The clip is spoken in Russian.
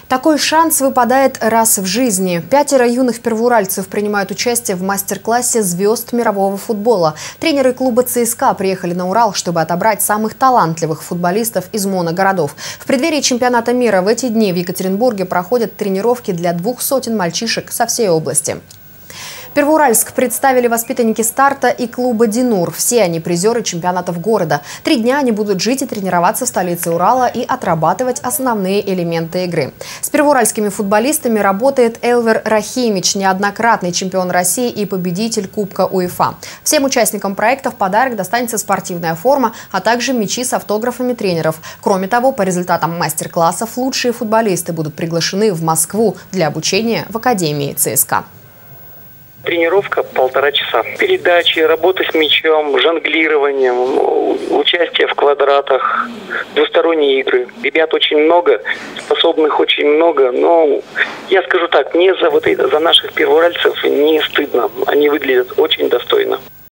Такой шанс выпадает раз в жизни. 5 юных первоуральцев принимают участие в мастер-классе звезд мирового футбола. Тренеры клуба ЦСКА приехали на Урал, чтобы отобрать самых талантливых футболистов из моногородов. В преддверии чемпионата мира в эти дни в Екатеринбурге проходят тренировки для 200 мальчишек со всей области. Первоуральск представили воспитанники «Старта» и клуба «Динур». Все они призеры чемпионатов города. 3 дня они будут жить и тренироваться в столице Урала и отрабатывать основные элементы игры. С первоуральскими футболистами работает Элвер Рахимич, неоднократный чемпион России и победитель Кубка УЕФА. Всем участникам проекта в подарок достанется спортивная форма, а также мячи с автографами тренеров. Кроме того, по результатам мастер-классов лучшие футболисты будут приглашены в Москву для обучения в Академии ЦСКА. Тренировка 1,5 часа. Передачи, работа с мячом, жонглированием, участие в квадратах, двусторонние игры. Ребят очень много, способных очень много, но я скажу так, мне за наших первоуральцев не стыдно. Они выглядят очень достойно.